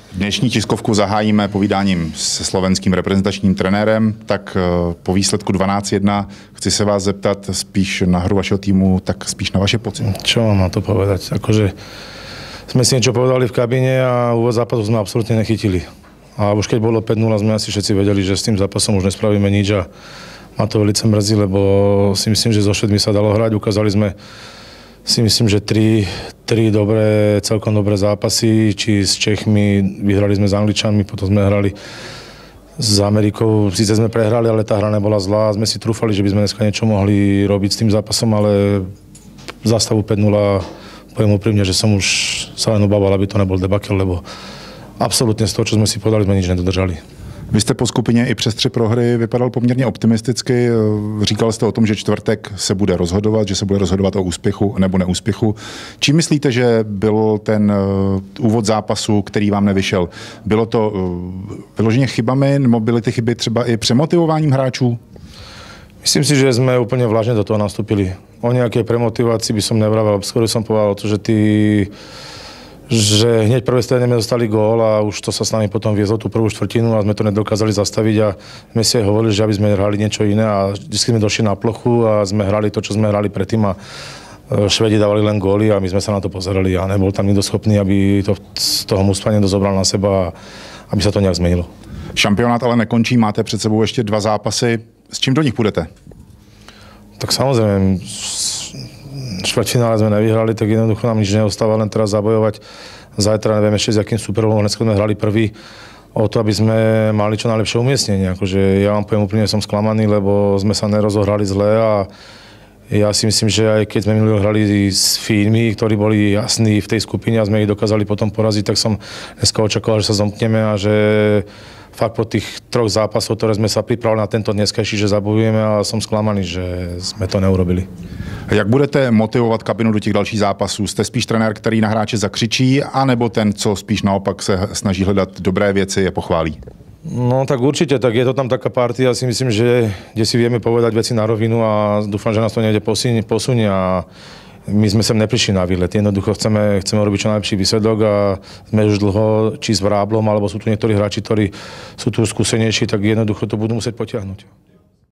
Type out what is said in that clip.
Dnešní tiskovku zahájíme povídáním se slovenským reprezentačním trenérem. Tak po výsledku 12-1 chci se vás zeptat spíš na hru vašeho týmu, tak spíš na vaše pocity. Čo mám na to povedať? Akože sme si niečo povedali v kabíne a úvod zápasu sme absolútne nechytili. A už keď bolo 5-0, sme asi všetci vedeli, že s tým zápasom už nespravíme nič a ma to veľmi mrzí, lebo si myslím, že so Švédmi sa dalo hrať. Ukázali sme si myslím, že tri celkom dobré zápasy, či s Čechmi, vyhrali sme s Angličanmi, potom sme hrali s Amerikou, síce sme prehrali, ale tá hra nebola zlá, sme si trúfali, že by sme dneska niečo mohli robiť s tým zápasom, ale za stavu 5-0 poviem úprimne, že som už sa len obával, aby to nebol debakel, lebo absolútne z toho, čo sme si podali, sme nič nedodržali. Vy jste po skupině i přes 3 prohry vypadal poměrně optimisticky. Říkal jste o tom, že čtvrtek se bude rozhodovat, že se bude rozhodovat o úspěchu nebo neúspěchu. Čím myslíte, že byl ten úvod zápasu, který vám nevyšel? Bylo to vyloženě chybami, nebo byly ty chyby třeba i přemotivováním hráčů? Myslím si, že sme úplne vlažne do toho nastúpili. O nejakej premotivácii by som nevravel. Skôr som povedal to, že hneď prvé strane sme dostali gól a už to sa s nami potom viezlo tú prvú štvrtinu a sme to nedokázali zastaviť a sme si aj hovorili, že aby sme hrali niečo iné a vždy sme došli na plochu a sme hrali to, čo sme hrali predtým a Švédi dávali len góly a my sme sa na to pozerali a nebol tam nikto schopný, aby to z toho mužstva niekto zobral na seba a aby sa to nejak zmenilo. Šampionát ale nekončí, máte před sebou ještě 2 zápasy. S čím do nich půjdete? Tak samozrejme, štvrťfinále sme nevyhrali, tak jednoducho nám nič neostáva, len teraz zabojovať. Zajtra neviem ešte s akým superom, dneska sme hrali prvý o to, aby sme mali čo najlepšie umiestnenie. Akože ja vám poviem úplne, som sklamaný, lebo sme sa nerozohrali zle a ja si myslím, že aj keď sme minulý hrali s Fínmi, ktorí boli jasní v tej skupine a sme ich dokázali potom poraziť, tak som dneska očakával, že sa zomkneme a že fakt po tých 3 zápasoch, ktoré sme sa pripravili na tento dneskajší, že zabojujeme a som sklamaný, že sme to neurobili. Jak budete motivovat kabinu do těch dalších zápasů? Jste spíš trenér, který na hráče zakřičí, anebo ten, co spíš naopak se snaží hledat dobré věci a pochválí? No tak určite, tak je to tam taká partia, si myslím, že kde si vieme povedať veci na rovinu a dúfam, že nás to niekde posunie a my sme sem neprišli na výlet. Jednoducho chceme robiť čo najlepší výsledok a sme už dlho či s Vráblom, alebo sú tu niektorí hráči, ktorí sú tu skúsenejší, tak jednoducho to budú musieť potiahnuť.